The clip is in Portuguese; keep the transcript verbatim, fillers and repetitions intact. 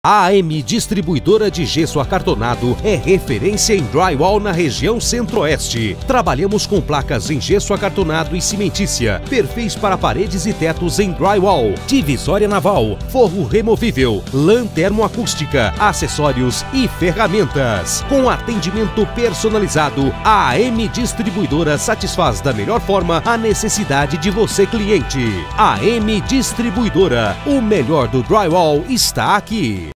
A AM Distribuidora de Gesso Acartonado é referência em drywall na região centro-oeste. Trabalhamos com placas em gesso acartonado e cimentícia, perfis para paredes e tetos em drywall, divisória naval, forro removível, lã termoacústica, acessórios e ferramentas. Com atendimento personalizado, a AM Distribuidora satisfaz da melhor forma a necessidade de você, cliente. A AM Distribuidora, o melhor do drywall está aqui.